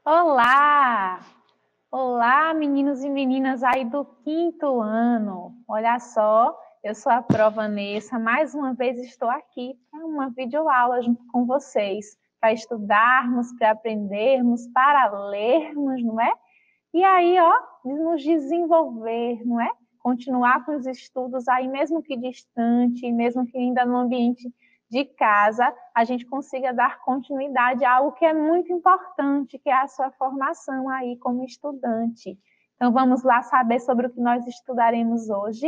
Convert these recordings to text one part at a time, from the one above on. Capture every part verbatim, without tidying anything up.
Olá! Olá, meninos e meninas aí do quinto ano. Olha só, eu sou a Pró Vanessa, mais uma vez estou aqui para uma videoaula junto com vocês, para estudarmos, para aprendermos, para lermos, não é? E aí, ó, nos desenvolver, não é? Continuar com os estudos aí, mesmo que distante, mesmo que ainda no ambiente de casa, a gente consiga dar continuidade a algo que é muito importante, que é a sua formação aí como estudante. Então, vamos lá saber sobre o que nós estudaremos hoje.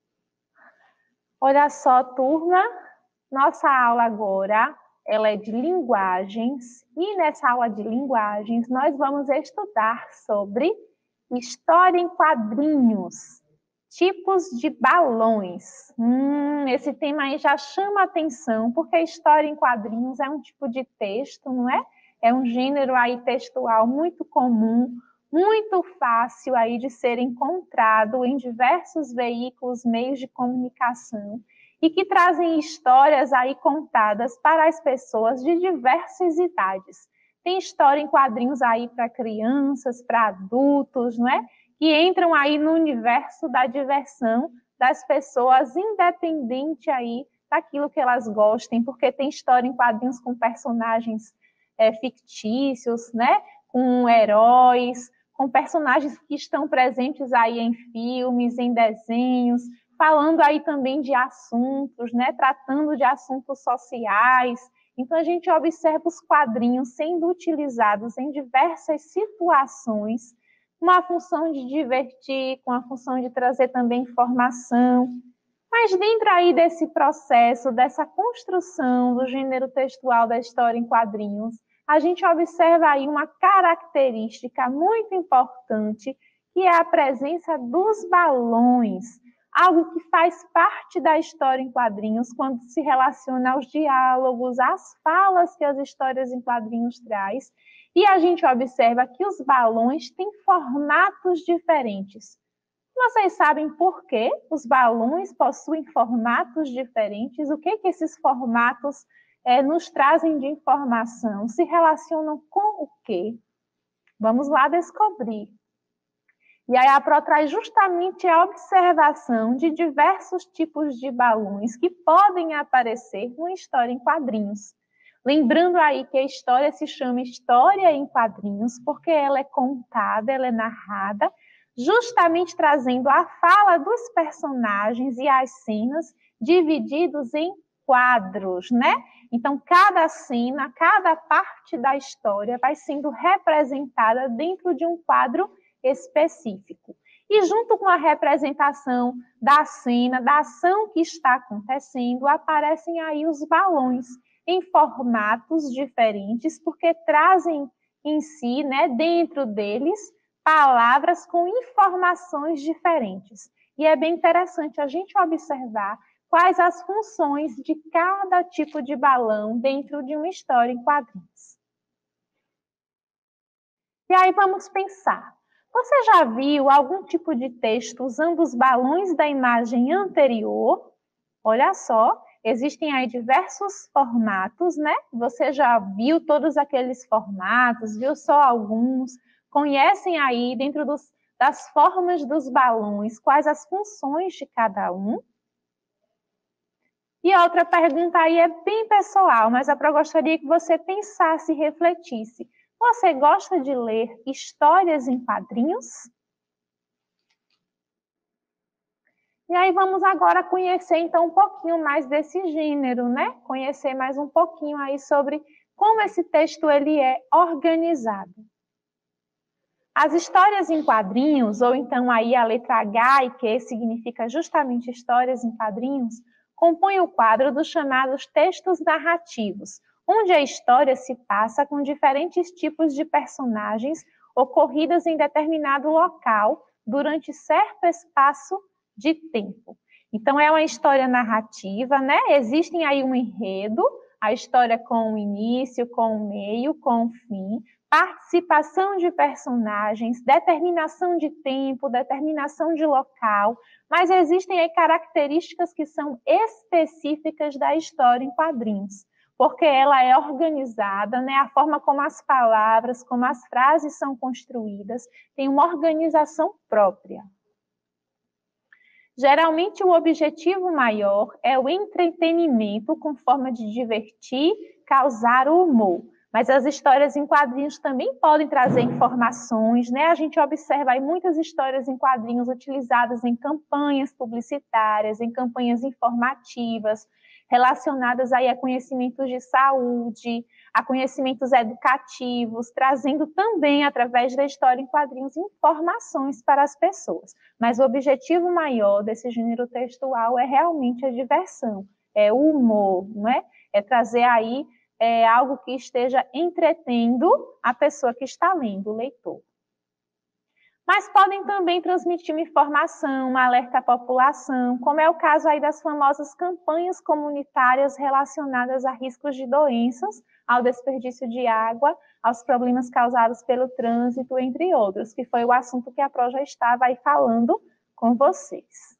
Olha só, turma, nossa aula agora, ela é de linguagens, e nessa aula de linguagens nós vamos estudar sobre história em quadrinhos, tipos de balões. Hum, esse tema aí já chama atenção, porque história em quadrinhos é um tipo de texto, não é? É um gênero aí textual muito comum, muito fácil aí de ser encontrado em diversos veículos, meios de comunicação, e que trazem histórias aí contadas para as pessoas de diversas idades. Tem história em quadrinhos aí para crianças, para adultos, não é? Que entram aí no universo da diversão das pessoas, independente aí daquilo que elas gostem, porque tem história em quadrinhos com personagens é, fictícios, né? Com heróis, com personagens que estão presentes aí em filmes, em desenhos, falando aí também de assuntos, né? Tratando de assuntos sociais. Então, a gente observa os quadrinhos sendo utilizados em diversas situações, com a função de divertir, com a função de trazer também informação. Mas dentro aí desse processo, dessa construção do gênero textual da história em quadrinhos, a gente observa aí uma característica muito importante, que é a presença dos balões, algo que faz parte da história em quadrinhos quando se relaciona aos diálogos, às falas que as histórias em quadrinhos traz. E a gente observa que os balões têm formatos diferentes. Vocês sabem por que os balões possuem formatos diferentes? O que, que esses formatos é, nos trazem de informação? Se relacionam com o quê? Vamos lá descobrir. E aí a Pro traz justamente a observação de diversos tipos de balões que podem aparecer numa história em quadrinhos. Lembrando aí que a história se chama história em quadrinhos porque ela é contada, ela é narrada, justamente trazendo a fala dos personagens e as cenas divididos em quadros, né? Então, cada cena, cada parte da história vai sendo representada dentro de um quadro específico. E junto com a representação da cena, da ação que está acontecendo, aparecem aí os balões em formatos diferentes, porque trazem em si, né, dentro deles, palavras com informações diferentes. E é bem interessante a gente observar quais as funções de cada tipo de balão dentro de uma história em quadrinhos. E aí vamos pensar. Você já viu algum tipo de texto usando os balões da imagem anterior? Olha só, existem aí diversos formatos, né? Você já viu todos aqueles formatos, viu só alguns? Conhecem aí, dentro dos, das formas dos balões, quais as funções de cada um? E a outra pergunta aí é bem pessoal, mas eu gostaria que você pensasse e refletisse. Você gosta de ler histórias em quadrinhos? E aí vamos agora conhecer então um pouquinho mais desse gênero, né? Conhecer mais um pouquinho aí sobre como esse texto ele é organizado. As histórias em quadrinhos, ou então aí a letra H e Q significa justamente histórias em quadrinhos, compõem o quadro dos chamados textos narrativos, onde a história se passa com diferentes tipos de personagens ocorridas em determinado local durante certo espaço de tempo. Então, é uma história narrativa, né? Existem aí um enredo, a história com o início, com o meio, com o fim, participação de personagens, determinação de tempo, determinação de local, mas existem aí características que são específicas da história em quadrinhos. porque ela é organizada, né? A forma como as palavras, como as frases são construídas, tem uma organização própria. Geralmente, o objetivo maior é o entretenimento com forma de divertir, causar o humor. Mas as histórias em quadrinhos também podem trazer informações, né? A gente observa aí muitas histórias em quadrinhos utilizadas em campanhas publicitárias, em campanhas informativas, relacionadas aí a conhecimentos de saúde, a conhecimentos educativos, trazendo também, através da história em quadrinhos, informações para as pessoas. Mas o objetivo maior desse gênero textual é realmente a diversão, é o humor, não é? É trazer aí é, algo que esteja entretendo a pessoa que está lendo, o leitor. Mas podem também transmitir uma informação, um alerta à população, como é o caso aí das famosas campanhas comunitárias relacionadas a riscos de doenças, ao desperdício de água, aos problemas causados pelo trânsito, entre outros, que foi o assunto que a Pro já estava aí falando com vocês.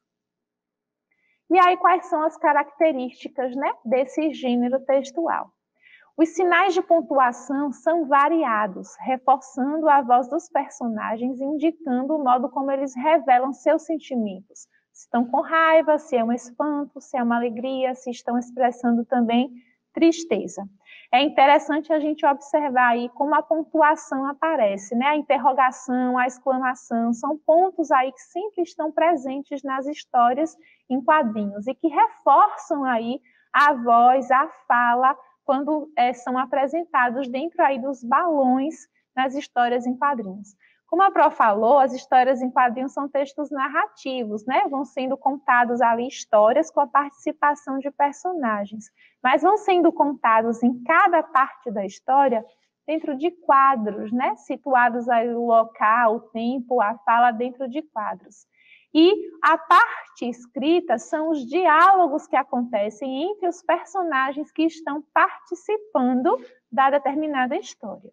E aí, quais são as características, né, desse gênero textual? Os sinais de pontuação são variados, reforçando a voz dos personagens, indicando o modo como eles revelam seus sentimentos. Se estão com raiva, se é um espanto, se é uma alegria, se estão expressando também tristeza. É interessante a gente observar aí como a pontuação aparece, né? A interrogação, a exclamação, são pontos aí que sempre estão presentes nas histórias em quadrinhos e que reforçam aí a voz, a fala, quando é, são apresentados dentro aí dos balões nas histórias em quadrinhos. Como a Pro falou, as histórias em quadrinhos são textos narrativos, né? Vão sendo contados ali histórias com a participação de personagens, mas vão sendo contados em cada parte da história dentro de quadros, né? Situados aí o local, o tempo, a fala dentro de quadros. E a parte escrita são os diálogos que acontecem entre os personagens que estão participando da determinada história.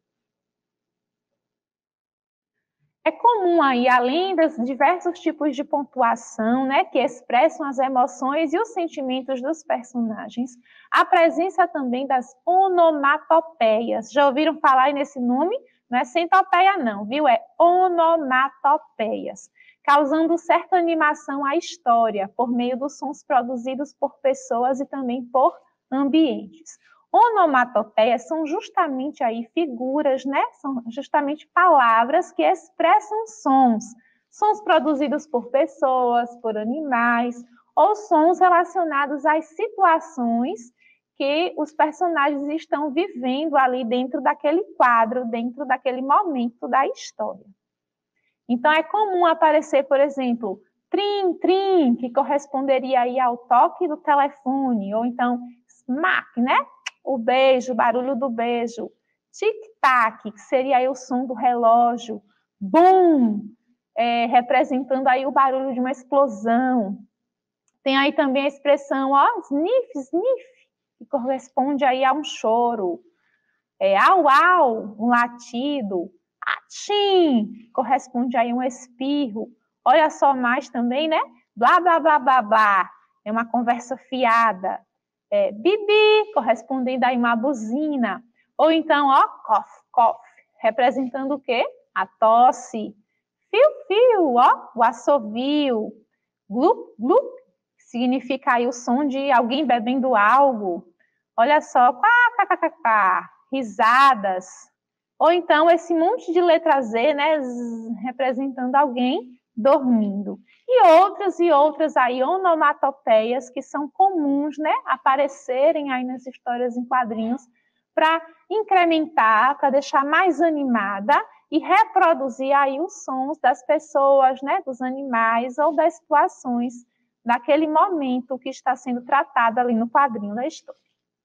É comum aí, além dos diversos tipos de pontuação, né, que expressam as emoções e os sentimentos dos personagens, a presença também das onomatopeias. Já ouviram falar aí nesse nome? Não é centopeia não, viu? É onomatopeias, causando certa animação à história, por meio dos sons produzidos por pessoas e também por ambientes. Onomatopeias são justamente aí figuras, né? São justamente palavras que expressam sons. Sons produzidos por pessoas, por animais, ou sons relacionados às situações que os personagens estão vivendo ali dentro daquele quadro, dentro daquele momento da história. Então, é comum aparecer, por exemplo, trim, trim, que corresponderia aí ao toque do telefone, ou então smack, né? O beijo, o barulho do beijo. Tic-tac, que seria aí o som do relógio. Bum, é, representando aí o barulho de uma explosão. Tem aí também a expressão, ó, sniff, sniff, que corresponde aí a um choro. É, au, au, um latido. Atchim, corresponde aí a um espirro. Olha só mais também, né? Blá, blá, blá, blá, blá. É uma conversa fiada. É, bibi, correspondendo a uma buzina. Ou então, ó, cough, cough, representando o quê? A tosse. Fio, fio, ó, o assovio. Glup, glup, significa aí o som de alguém bebendo algo. Olha só, quá, quá, quá, quá, quá, risadas. Ou então esse monte de letra Z, né, z, representando alguém dormindo. E outras e outras aí onomatopeias que são comuns, né, aparecerem aí nas histórias em quadrinhos para incrementar, para deixar mais animada e reproduzir aí os sons das pessoas, né, dos animais ou das situações daquele momento que está sendo tratado ali no quadrinho da história.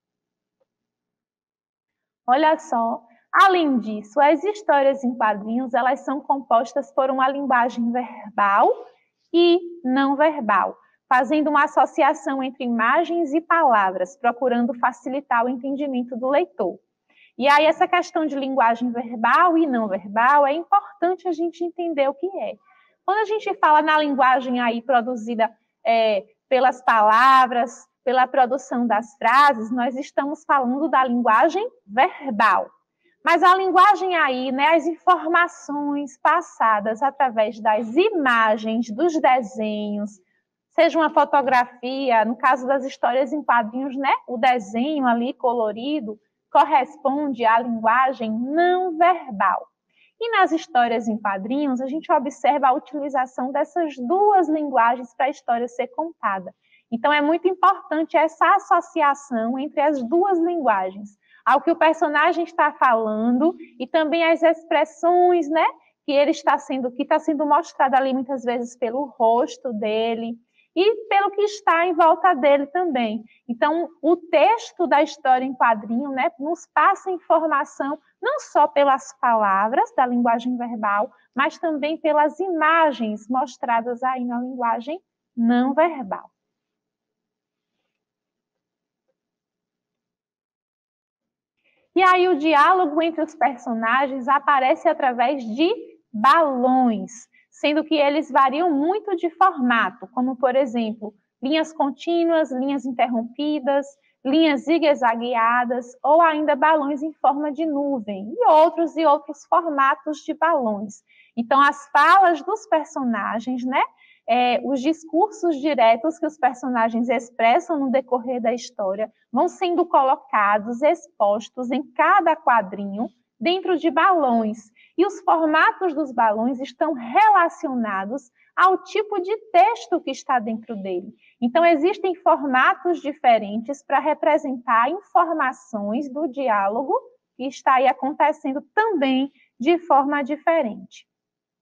Olha só, além disso, as histórias em quadrinhos, elas são compostas por uma linguagem verbal e não verbal, fazendo uma associação entre imagens e palavras, procurando facilitar o entendimento do leitor. E aí essa questão de linguagem verbal e não verbal, é importante a gente entender o que é. Quando a gente fala na linguagem aí produzida é, pelas palavras, pela produção das frases, nós estamos falando da linguagem verbal. Mas a linguagem aí, né, as informações passadas através das imagens, dos desenhos, seja uma fotografia, no caso das histórias em quadrinhos, né, o desenho ali colorido corresponde à linguagem não verbal. E nas histórias em quadrinhos, a gente observa a utilização dessas duas linguagens para a história ser contada. Então, é muito importante essa associação entre as duas linguagens, ao que o personagem está falando e também as expressões, né, que ele está sendo, que está sendo mostrada ali muitas vezes pelo rosto dele e pelo que está em volta dele também. Então, o texto da história em quadrinho, né, nos passa informação não só pelas palavras da linguagem verbal, mas também pelas imagens mostradas aí na linguagem não verbal. E aí o diálogo entre os personagens aparece através de balões, sendo que eles variam muito de formato, como, por exemplo, linhas contínuas, linhas interrompidas, linhas zigue-zagueadas, ou ainda balões em forma de nuvem, e outros e outros formatos de balões. Então, as falas dos personagens, né, é, os discursos diretos que os personagens expressam no decorrer da história vão sendo colocados, expostos em cada quadrinho, dentro de balões. E os formatos dos balões estão relacionados ao tipo de texto que está dentro dele. Então, existem formatos diferentes para representar informações do diálogo que está aí acontecendo também de forma diferente.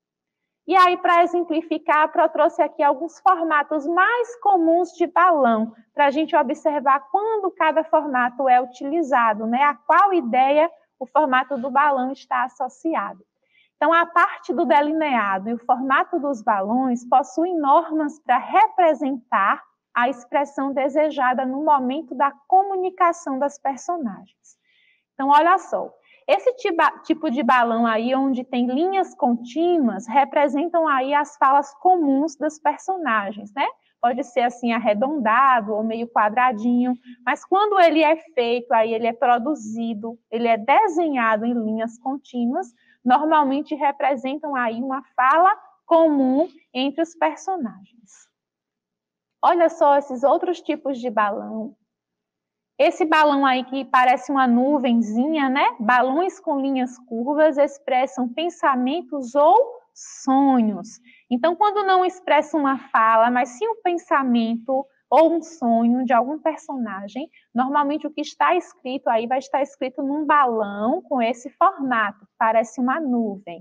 E aí, para exemplificar, a Pro trouxe aqui alguns formatos mais comuns de balão, para a gente observar quando cada formato é utilizado, né? A qual ideia o formato do balão está associado. Então, a parte do delineado e o formato dos balões possuem normas para representar a expressão desejada no momento da comunicação das personagens. Então, olha só, esse tipo de balão aí, onde tem linhas contínuas, representam aí as falas comuns dos personagens, né? Pode ser assim arredondado ou meio quadradinho, mas quando ele é feito, aí ele é produzido, ele é desenhado em linhas contínuas, normalmente representam aí uma fala comum entre os personagens. Olha só esses outros tipos de balão. Esse balão aí que parece uma nuvenzinha, né? Balões com linhas curvas expressam pensamentos ou sonhos. Então, quando não expressa uma fala, mas sim um pensamento ou um sonho de algum personagem, normalmente o que está escrito aí vai estar escrito num balão com esse formato, parece uma nuvem.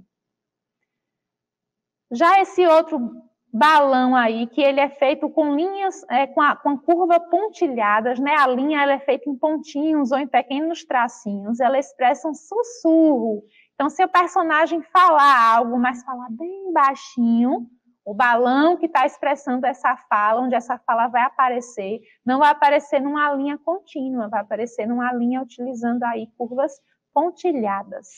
Já esse outro balão aí, que ele é feito com linhas, é, com, a, com a curva pontilhadas, né? A linha ela é feita em pontinhos ou em pequenos tracinhos, ela expressa um sussurro. Então, se o personagem falar algo, mas falar bem baixinho, o balão que está expressando essa fala, onde essa fala vai aparecer, não vai aparecer numa linha contínua, vai aparecer numa linha utilizando aí curvas pontilhadas.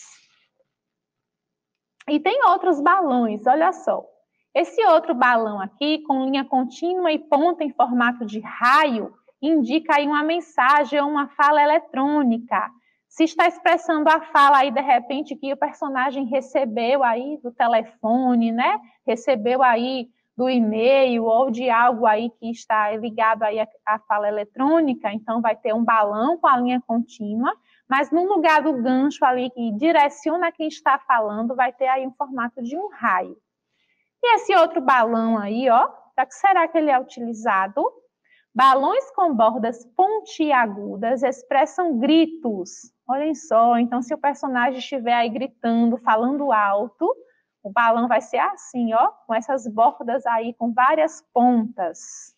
E tem outros balões, olha só. Esse outro balão aqui, com linha contínua e ponta em formato de raio, indica aí uma mensagem ou uma fala eletrônica. Se está expressando a fala aí, de repente, que o personagem recebeu aí do telefone, né? Recebeu aí do e-mail ou de algo aí que está ligado aí à fala eletrônica, então vai ter um balão com a linha contínua, mas no lugar do gancho ali que direciona quem está falando, vai ter aí um formato de um raio. E esse outro balão aí, ó, para que será que ele é utilizado? Balões com bordas pontiagudas expressam gritos. Olhem só, então se o personagem estiver aí gritando, falando alto, o balão vai ser assim, ó, com essas bordas aí com várias pontas.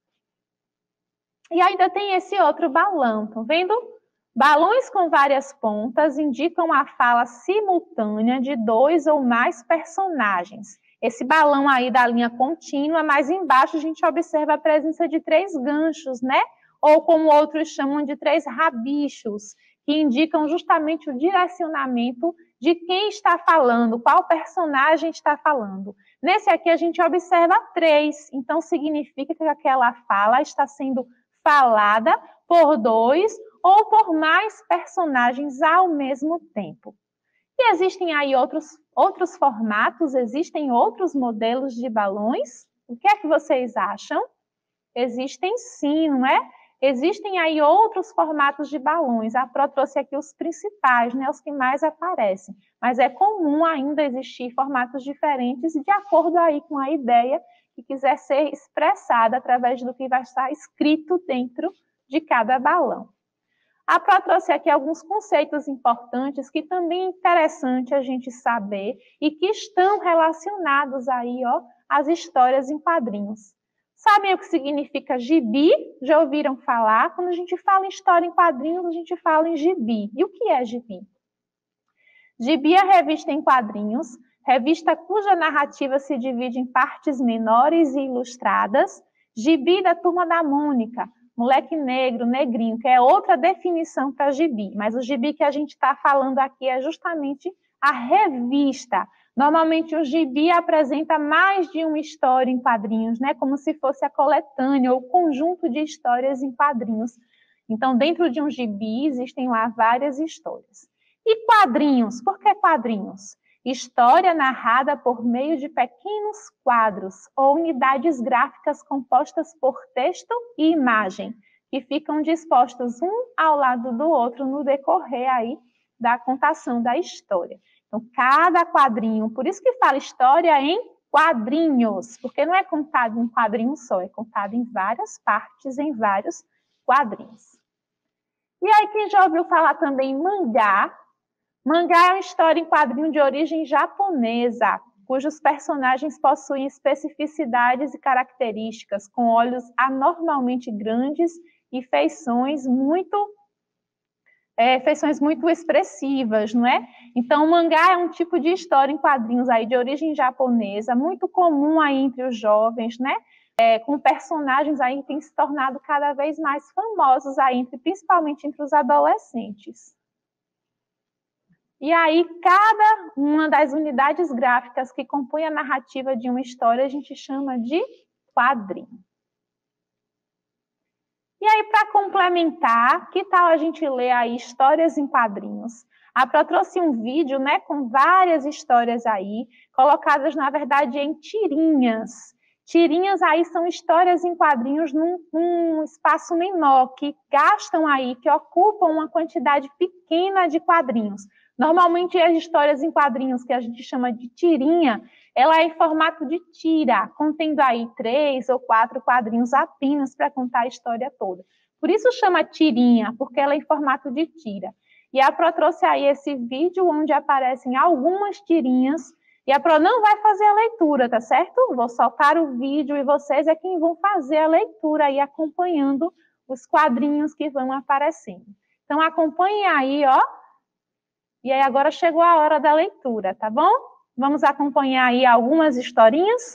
E ainda tem esse outro balão, estão vendo? Balões com várias pontas indicam a fala simultânea de dois ou mais personagens. Esse balão aí da linha contínua, mais embaixo a gente observa a presença de três ganchos, né? Ou como outros chamam de três rabichos, que indicam justamente o direcionamento de quem está falando, qual personagem está falando. Nesse aqui a gente observa três, então significa que aquela fala está sendo falada por dois ou por mais personagens ao mesmo tempo. E existem aí outros, outros formatos, existem outros modelos de balões? O que é que vocês acham? Existem sim, não é? Existem aí outros formatos de balões. A Pro trouxe aqui os principais, né, os que mais aparecem. Mas é comum ainda existir formatos diferentes de acordo aí com a ideia que quiser ser expressada através do que vai estar escrito dentro de cada balão. A Pro trouxe aqui alguns conceitos importantes que também é interessante a gente saber e que estão relacionados aí, ó, às histórias em quadrinhos. Sabem o que significa gibi? Já ouviram falar? Quando a gente fala em história em quadrinhos, a gente fala em gibi. E o que é gibi? Gibi é revista em quadrinhos, revista cuja narrativa se divide em partes menores e ilustradas. Gibi da Turma da Mônica, moleque negro, negrinho, que é outra definição para gibi. Mas o gibi que a gente está falando aqui é justamente a revista. Normalmente o gibi apresenta mais de uma história em quadrinhos, né? Como se fosse a coletânea ou conjunto de histórias em quadrinhos. Então, dentro de um gibi existem lá várias histórias. E quadrinhos? Por que quadrinhos? História narrada por meio de pequenos quadros ou unidades gráficas compostas por texto e imagem, que ficam dispostos um ao lado do outro no decorrer aí da contação da história. Então, cada quadrinho, por isso que fala história em quadrinhos, porque não é contado em um quadrinho só, é contado em várias partes, em vários quadrinhos. E aí, quem já ouviu falar também em mangá? Mangá é uma história em quadrinho de origem japonesa, cujos personagens possuem especificidades e características, com olhos anormalmente grandes e feições muito É, feições muito expressivas, não é? Então, o mangá é um tipo de história em quadrinhos aí de origem japonesa, muito comum aí entre os jovens, né? É, com personagens aí que têm se tornado cada vez mais famosos aí, entre, principalmente entre os adolescentes. E aí, cada uma das unidades gráficas que compõe a narrativa de uma história, a gente chama de quadrinho. E aí, para complementar, que tal a gente ler aí histórias em quadrinhos? A Pro trouxe um vídeo, né, com várias histórias aí, colocadas, na verdade, em tirinhas. Tirinhas aí são histórias em quadrinhos num, num espaço menor, que gastam aí, que ocupam uma quantidade pequena de quadrinhos. Normalmente, as histórias em quadrinhos, que a gente chama de tirinha, ela é em formato de tira, contendo aí três ou quatro quadrinhos apenas para contar a história toda. Por isso chama tirinha, porque ela é em formato de tira. E a Pro trouxe aí esse vídeo onde aparecem algumas tirinhas, e a Pro não vai fazer a leitura, tá certo? Vou soltar o vídeo e vocês é quem vão fazer a leitura aí, acompanhando os quadrinhos que vão aparecendo. Então, acompanhem aí, ó. E aí agora chegou a hora da leitura, tá bom? Vamos acompanhar aí algumas historinhas?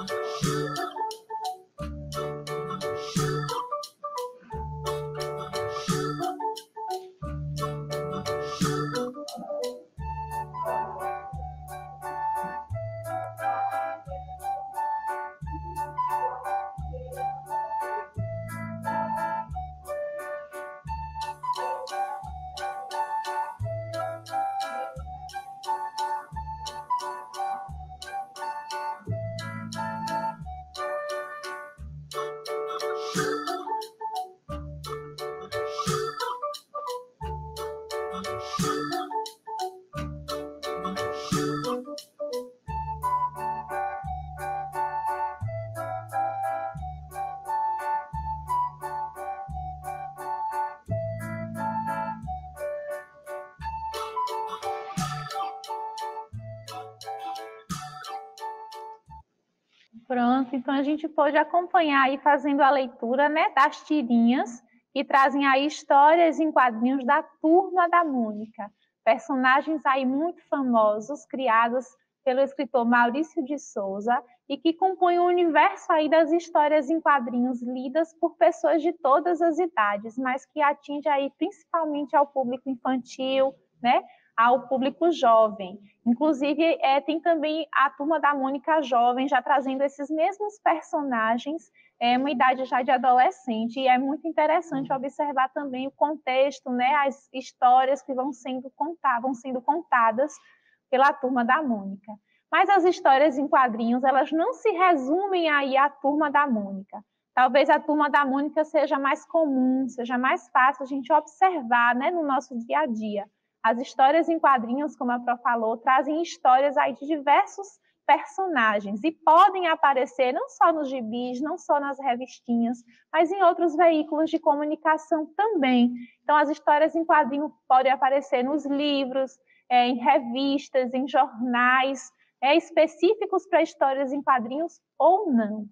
Pronto, então a gente pode acompanhar aí fazendo a leitura, né, das tirinhas que trazem aí histórias em quadrinhos da Turma da Mônica. Personagens aí muito famosos, criados pelo escritor Maurício de Souza e que compõem o universo aí das histórias em quadrinhos lidas por pessoas de todas as idades, mas que atinge aí principalmente ao público infantil, né, ao público jovem. Inclusive, é, tem também a Turma da Mônica Jovem, já trazendo esses mesmos personagens, é, uma idade já de adolescente, e é muito interessante observar também o contexto, né, as histórias que vão sendo, contar, vão sendo contadas pela Turma da Mônica. Mas as histórias em quadrinhos, elas não se resumem aí à Turma da Mônica. Talvez a Turma da Mônica seja mais comum, seja mais fácil a gente observar, né, no nosso dia a dia. As histórias em quadrinhos, como a Pro falou, trazem histórias aí de diversos personagens e podem aparecer não só nos gibis, não só nas revistinhas, mas em outros veículos de comunicação também. Então, as histórias em quadrinho podem aparecer nos livros, é, em revistas, em jornais, é, específicos para histórias em quadrinhos ou não.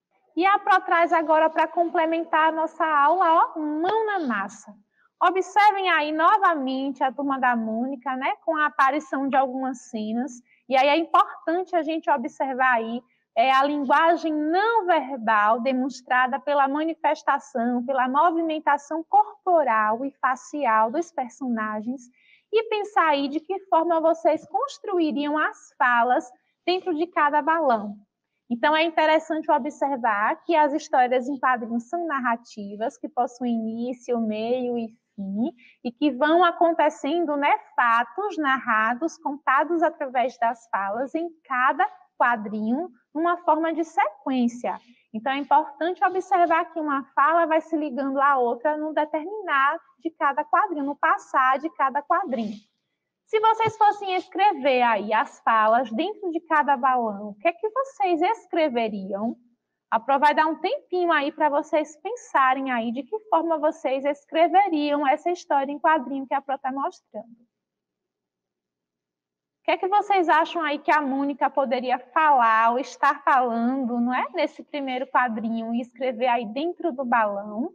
E a Pro traz agora, para complementar a nossa aula, ó, mão na massa. Observem aí novamente a Turma da Mônica, né, com a aparição de algumas cenas, e aí é importante a gente observar aí é, a linguagem não verbal demonstrada pela manifestação, pela movimentação corporal e facial dos personagens, e pensar aí de que forma vocês construiriam as falas dentro de cada balão. Então, é interessante observar que as histórias em quadrinhos são narrativas, que possuem início, meio e fim, e que vão acontecendo, né, fatos narrados, contados através das falas em cada quadrinho, numa forma de sequência. Então, é importante observar que uma fala vai se ligando à outra no determinar de cada quadrinho, no passar de cada quadrinho. Se vocês fossem escrever aí as falas dentro de cada balão, o que é que vocês escreveriam? A Pro vai dar um tempinho aí para vocês pensarem aí de que forma vocês escreveriam essa história em quadrinho que a Pro está mostrando. O que é que vocês acham aí que a Mônica poderia falar ou estar falando, não é? Nesse primeiro quadrinho e escrever aí dentro do balão?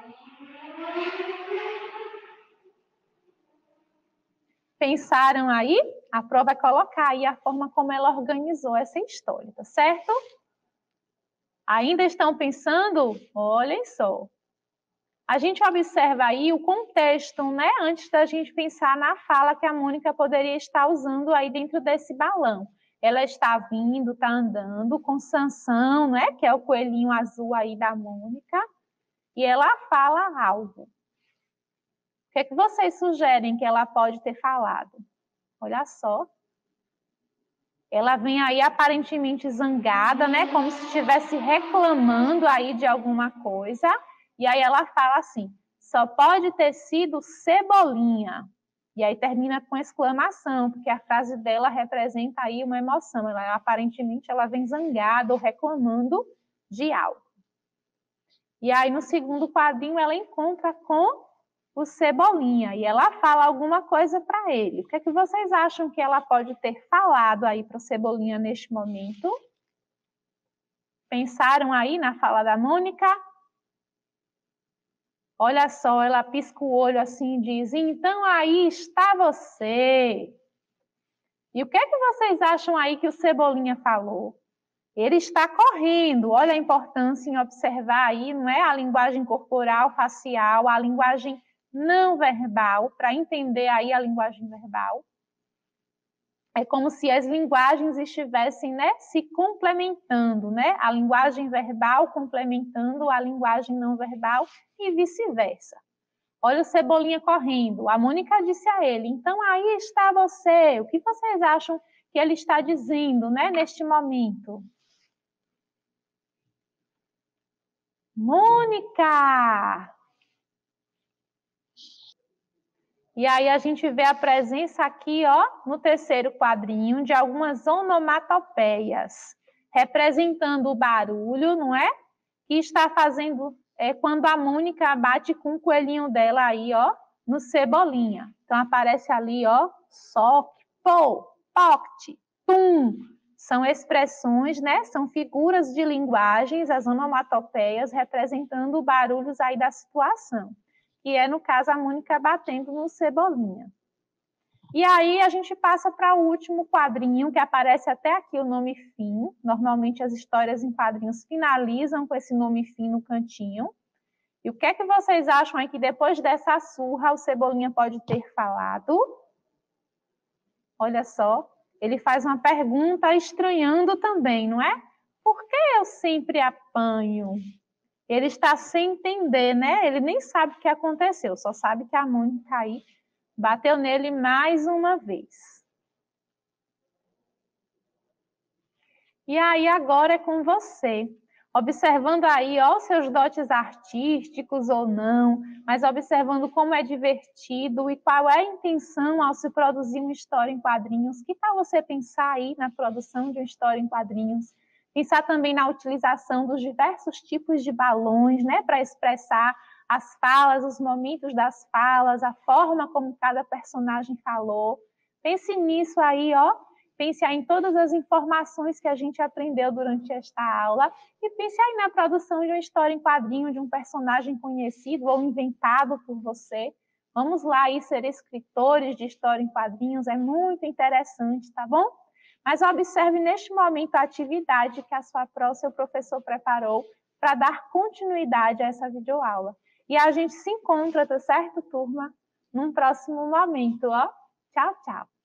Pensaram aí? A Pro vai colocar aí a forma como ela organizou essa história, tá certo? Ainda estão pensando? Olhem só. A gente observa aí o contexto, né? Antes da gente pensar na fala que a Mônica poderia estar usando aí dentro desse balão. Ela está vindo, está andando com Sansão, né? Que é o coelhinho azul aí da Mônica. E ela fala algo. O que é que vocês sugerem que ela pode ter falado? Olha só. Ela vem aí aparentemente zangada, né? Como se estivesse reclamando aí de alguma coisa. E aí ela fala assim, só pode ter sido Cebolinha. E aí termina com exclamação, porque a frase dela representa aí uma emoção. Ela, aparentemente ela vem zangada ou reclamando de algo. E aí no segundo quadrinho ela encontra com o Cebolinha, e ela fala alguma coisa para ele. O que é que vocês acham que ela pode ter falado aí para o Cebolinha neste momento? Pensaram aí na fala da Mônica? Olha só, ela pisca o olho assim e diz, então aí está você. E o que é que vocês acham aí que o Cebolinha falou? Ele está correndo. Olha a importância em observar aí, não é? A linguagem corporal, facial, a linguagem não verbal, para entender aí a linguagem verbal. É como se as linguagens estivessem, né, se complementando, né? A linguagem verbal complementando a linguagem não verbal e vice-versa. Olha o Cebolinha correndo. A Mônica disse a ele, então aí está você. O que vocês acham que ele está dizendo, né, neste momento? Mônica! E aí a gente vê a presença aqui, ó, no terceiro quadrinho, de algumas onomatopeias, representando o barulho, não é? Que está fazendo é, quando a Mônica bate com o coelhinho dela aí, ó, no Cebolinha. Então aparece ali, ó, soque, pô, poct, tum. São expressões, né? São figuras de linguagens, as onomatopeias, representando barulhos aí da situação. Que é, no caso, a Mônica batendo no Cebolinha. E aí a gente passa para o último quadrinho, que aparece até aqui o nome fim. Normalmente as histórias em quadrinhos finalizam com esse nome fim no cantinho. E o que é que vocês acham aí que depois dessa surra o Cebolinha pode ter falado? Olha só, ele faz uma pergunta estranhando também, não é? Por que eu sempre apanho? Ele está sem entender, né? Ele nem sabe o que aconteceu, só sabe que a Mônica aí bateu nele mais uma vez. E aí agora é com você. Observando aí, ó, os seus dotes artísticos ou não, mas observando como é divertido e qual é a intenção ao se produzir uma história em quadrinhos. Que tal você pensar aí na produção de uma história em quadrinhos? Pensar também na utilização dos diversos tipos de balões, né, para expressar as falas, os momentos das falas, a forma como cada personagem falou. Pense nisso aí, ó. Pense aí em todas as informações que a gente aprendeu durante esta aula e pense aí na produção de uma história em quadrinho de um personagem conhecido ou inventado por você. Vamos lá aí ser escritores de história em quadrinhos, é muito interessante, tá bom? Mas observe neste momento a atividade que a sua pro, seu professor preparou para dar continuidade a essa videoaula. E a gente se encontra, tá certo, turma? Num próximo momento, ó. Tchau, tchau.